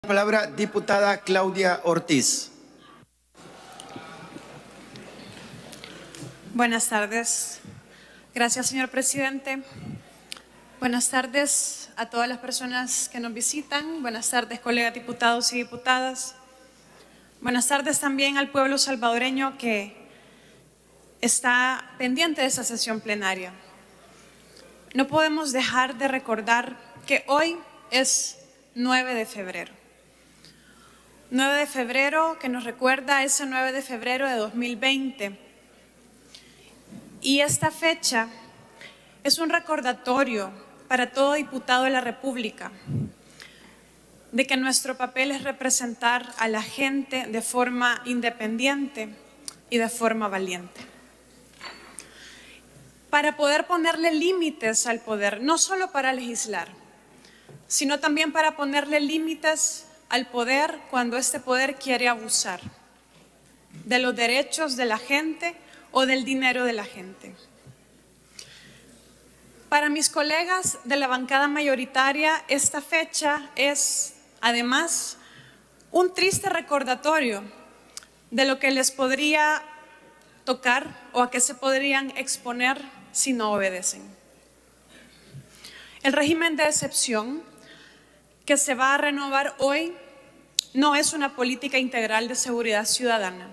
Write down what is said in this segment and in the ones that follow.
Palabra diputada Claudia Ortiz. Buenas tardes. Gracias, señor presidente. Buenas tardes a todas las personas que nos visitan. Buenas tardes, colegas diputados y diputadas. Buenas tardes también al pueblo salvadoreño que está pendiente de esta sesión plenaria. No podemos dejar de recordar que hoy es 9 de febrero. 9 de febrero que nos recuerda ese 9 de febrero de 2020. Y esta fecha es un recordatorio para todo diputado de la República de que nuestro papel es representar a la gente de forma independiente y de forma valiente. Para poder ponerle límites al poder, no solo para legislar, sino también para ponerle límites al poder cuando este poder quiere abusar de los derechos de la gente o del dinero de la gente. Para mis colegas de la bancada mayoritaria, esta fecha es, además, un triste recordatorio de lo que les podría tocar o a qué se podrían exponer si no obedecen. El régimen de excepción que se va a renovar hoy no es una política integral de seguridad ciudadana.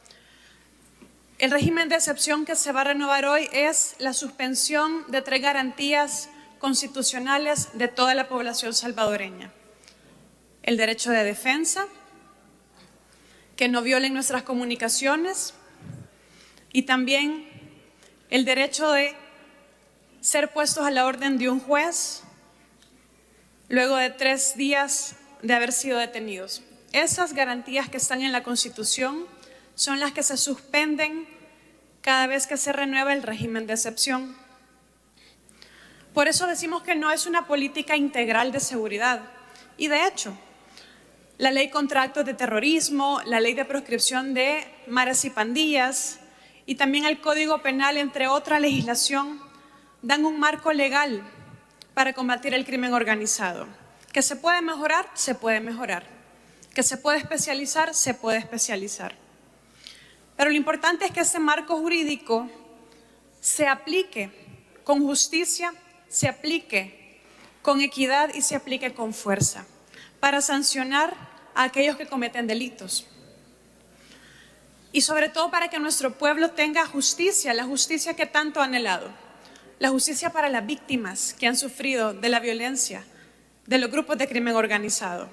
El régimen de excepción que se va a renovar hoy es la suspensión de 3 garantías constitucionales de toda la población salvadoreña. El derecho de defensa, que no violen nuestras comunicaciones, y también el derecho de ser puestos a la orden de un juez luego de 3 días de haber sido detenidos. Esas garantías que están en la Constitución son las que se suspenden cada vez que se renueva el régimen de excepción. Por eso decimos que no es una política integral de seguridad. Y de hecho, la ley contra actos de terrorismo, la ley de proscripción de maras y pandillas y también el Código Penal, entre otra legislación, dan un marco legal para combatir el crimen organizado. ¿Que se puede mejorar? Se puede mejorar. ¿Que se puede especializar? Se puede especializar. Pero lo importante es que este marco jurídico se aplique con justicia, se aplique con equidad y se aplique con fuerza para sancionar a aquellos que cometen delitos. Y sobre todo para que nuestro pueblo tenga justicia, la justicia que tanto ha anhelado. La justicia para las víctimas que han sufrido de la violencia de los grupos de crimen organizado.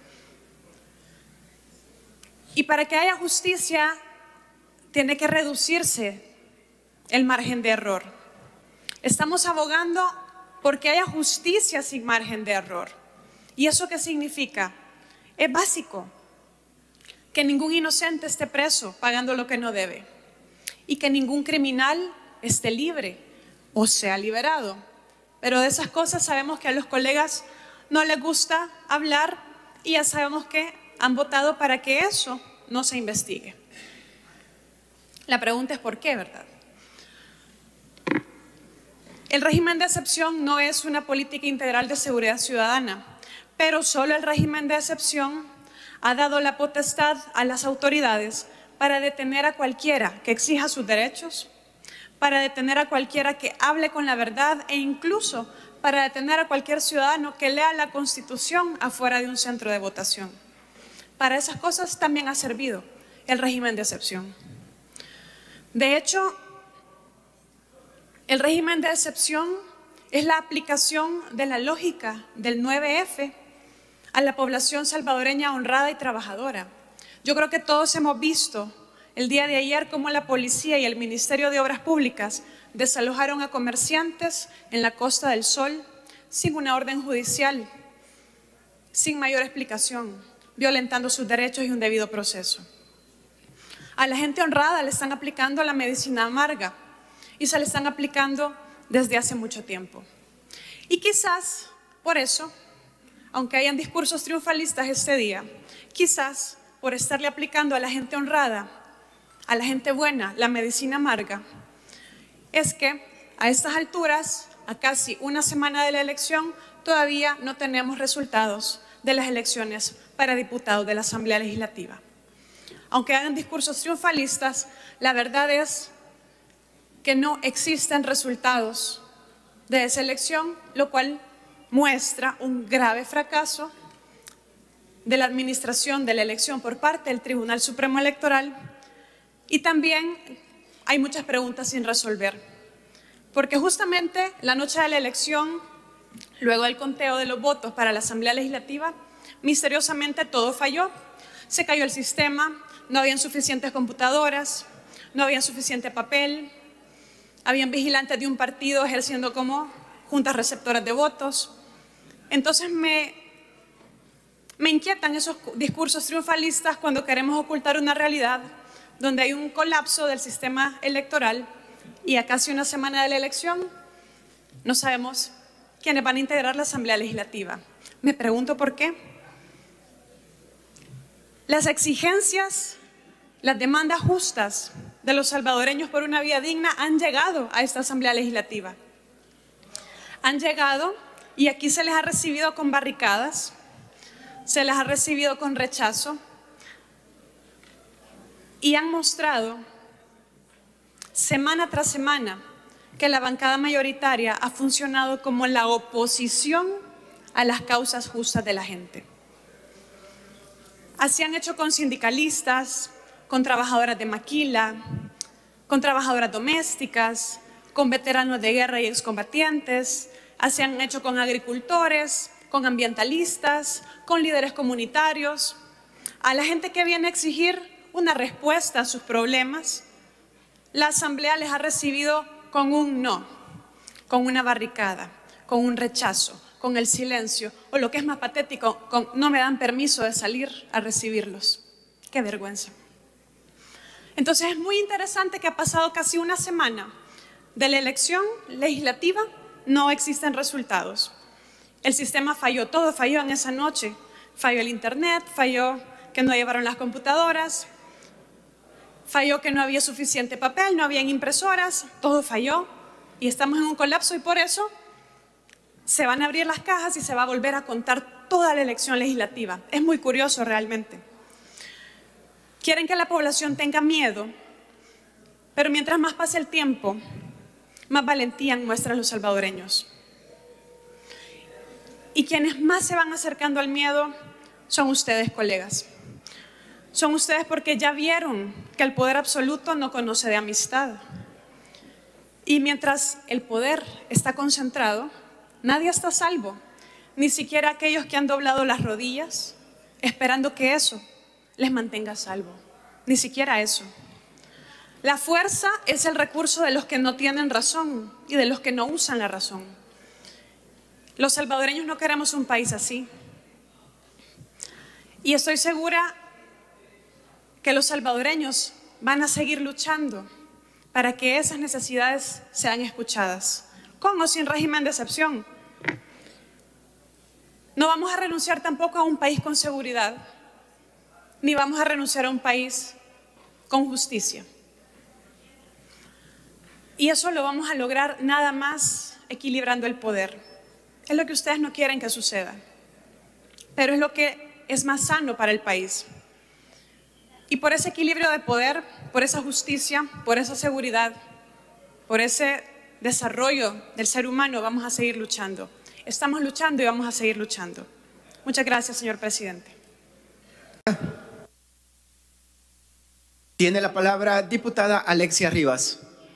Y para que haya justicia tiene que reducirse el margen de error. Estamos abogando porque haya justicia sin margen de error. ¿Y eso qué significa? Es básico. Que ningún inocente esté preso pagando lo que no debe. Y que ningún criminal esté libre o sea liberado. Pero de esas cosas sabemos que a los colegas no les gusta hablar y ya sabemos que han votado para que eso no se investigue. La pregunta es ¿por qué, verdad? El régimen de excepción no es una política integral de seguridad ciudadana, pero solo el régimen de excepción ha dado la potestad a las autoridades para detener a cualquiera que exija sus derechos, para detener a cualquiera que hable con la verdad e incluso para detener a cualquier ciudadano que lea la Constitución afuera de un centro de votación. Para esas cosas también ha servido el régimen de excepción. De hecho, el régimen de excepción es la aplicación de la lógica del 9F a la población salvadoreña honrada y trabajadora. Yo creo que todos hemos visto el día de ayer cómo la policía y el Ministerio de Obras Públicas desalojaron a comerciantes en la Costa del Sol sin una orden judicial, sin mayor explicación, violentando sus derechos y un debido proceso. A la gente honrada le están aplicando la medicina amarga y se le están aplicando desde hace mucho tiempo. Y quizás por eso, aunque hayan discursos triunfalistas este día, quizás por estarle aplicando a la gente honrada, a la gente buena, la medicina amarga, es que a estas alturas, a casi una semana de la elección, todavía no tenemos resultados de las elecciones para diputados de la Asamblea Legislativa. Aunque hagan discursos triunfalistas, la verdad es que no existen resultados de esa elección, lo cual muestra un grave fracaso de la administración de la elección por parte del Tribunal Supremo Electoral, y también hay muchas preguntas sin resolver, porque justamente la noche de la elección, luego del conteo de los votos para la Asamblea Legislativa, misteriosamente todo falló, se cayó el sistema, no habían suficientes computadoras, no había suficiente papel, habían vigilantes de un partido ejerciendo como juntas receptoras de votos. Entonces me inquietan esos discursos triunfalistas cuando queremos ocultar una realidad donde hay un colapso del sistema electoral y a casi una semana de la elección no sabemos quiénes van a integrar la Asamblea Legislativa. Me pregunto por qué. Las exigencias, las demandas justas de los salvadoreños por una vida digna han llegado a esta Asamblea Legislativa. Han llegado y aquí se les ha recibido con barricadas, se les ha recibido con rechazo y han mostrado semana tras semana que la bancada mayoritaria ha funcionado como la oposición a las causas justas de la gente. Así han hecho con sindicalistas, con trabajadoras de maquila, con trabajadoras domésticas, con veteranos de guerra y excombatientes, así han hecho con agricultores, con ambientalistas, con líderes comunitarios, a la gente que viene a exigir una respuesta a sus problemas. La Asamblea les ha recibido con un no, con una barricada, con un rechazo, con el silencio, o lo que es más patético, con no me dan permiso de salir a recibirlos. ¡Qué vergüenza! Entonces es muy interesante que ha pasado casi una semana de la elección legislativa, no existen resultados. El sistema falló, todo falló en esa noche. Falló el internet, falló que no llevaron las computadoras, falló que no había suficiente papel, no habían impresoras, todo falló y estamos en un colapso, y por eso se van a abrir las cajas y se va a volver a contar toda la elección legislativa. Es muy curioso realmente. Quieren que la población tenga miedo, pero mientras más pasa el tiempo, más valentía muestran los salvadoreños. Y quienes más se van acercando al miedo son ustedes, colegas. Son ustedes porque ya vieron que el poder absoluto no conoce de amistad. Y mientras el poder está concentrado, nadie está a salvo, ni siquiera aquellos que han doblado las rodillas esperando que eso les mantenga a salvo. Ni siquiera eso. La fuerza es el recurso de los que no tienen razón y de los que no usan la razón. Los salvadoreños no queremos un país así. Y estoy segura que los salvadoreños van a seguir luchando para que esas necesidades sean escuchadas, con o sin régimen de excepción. No vamos a renunciar tampoco a un país con seguridad, ni vamos a renunciar a un país con justicia. Y eso lo vamos a lograr nada más equilibrando el poder. Es lo que ustedes no quieren que suceda, pero es lo que es más sano para el país. Y por ese equilibrio de poder, por esa justicia, por esa seguridad, por ese desarrollo del ser humano, vamos a seguir luchando. Estamos luchando y vamos a seguir luchando. Muchas gracias, señor presidente. Tiene la palabra diputada Alexia Rivas.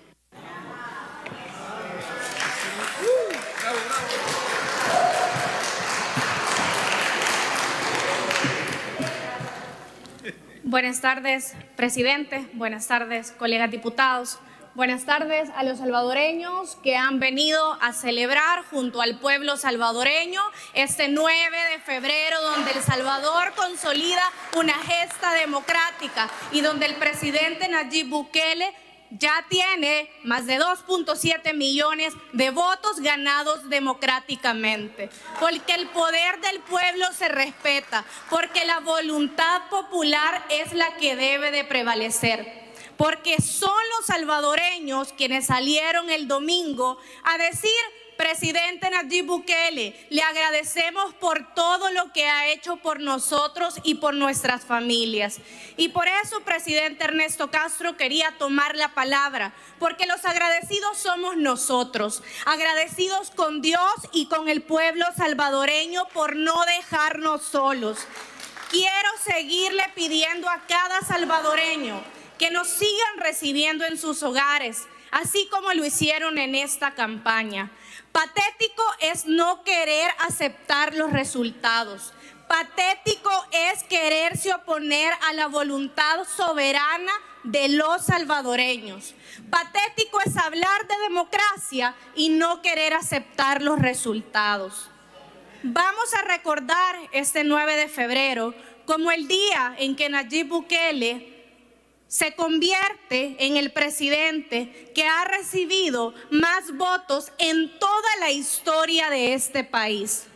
Buenas tardes, presidente. Buenas tardes, colegas diputados. Buenas tardes a los salvadoreños que han venido a celebrar junto al pueblo salvadoreño este 9 de febrero, donde El Salvador consolida una gesta democrática y donde el presidente Nayib Bukele ya tiene más de 2.7 millones de votos ganados democráticamente, porque el poder del pueblo se respeta, porque la voluntad popular es la que debe de prevalecer, porque son los salvadoreños quienes salieron el domingo a decir presidente Nayib Bukele, le agradecemos por todo lo que ha hecho por nosotros y por nuestras familias. Y por eso, presidente Ernesto Castro, quería tomar la palabra, porque los agradecidos somos nosotros, agradecidos con Dios y con el pueblo salvadoreño por no dejarnos solos. Quiero seguirle pidiendo a cada salvadoreño que nos sigan recibiendo en sus hogares, así como lo hicieron en esta campaña. Patético es no querer aceptar los resultados. Patético es quererse oponer a la voluntad soberana de los salvadoreños. Patético es hablar de democracia y no querer aceptar los resultados. Vamos a recordar este 9 de febrero como el día en que Nayib Bukele se convierte en el presidente que ha recibido más votos en toda la historia de este país.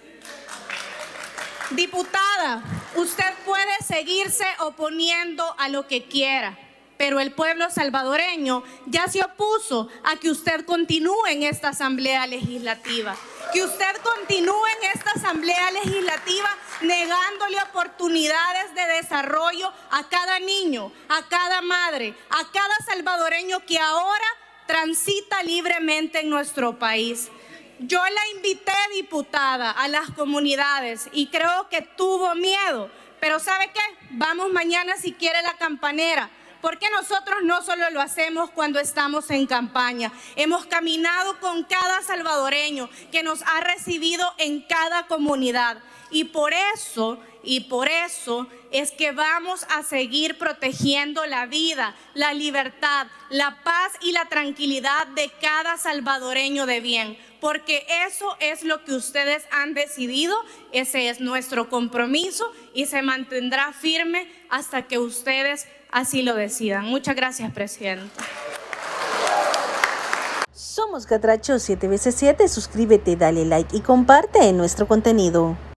Diputada, usted puede seguirse oponiendo a lo que quiera, pero el pueblo salvadoreño ya se opuso a que usted continúe en esta Asamblea Legislativa. Que usted continúe en esta Asamblea Legislativa negándole oportunidades de desarrollo a cada niño, a cada madre, a cada salvadoreño que ahora transita libremente en nuestro país. Yo la invité, diputada, a las comunidades y creo que tuvo miedo, pero ¿sabe qué? Vamos mañana si quiere la campanera. Porque nosotros no solo lo hacemos cuando estamos en campaña, hemos caminado con cada salvadoreño que nos ha recibido en cada comunidad. Y por eso es que vamos a seguir protegiendo la vida, la libertad, la paz y la tranquilidad de cada salvadoreño de bien. Porque eso es lo que ustedes han decidido, ese es nuestro compromiso y se mantendrá firme hasta que ustedes así lo decidan. Muchas gracias, presidente. Somos Catracho 7x7, suscríbete, dale like y comparte nuestro contenido.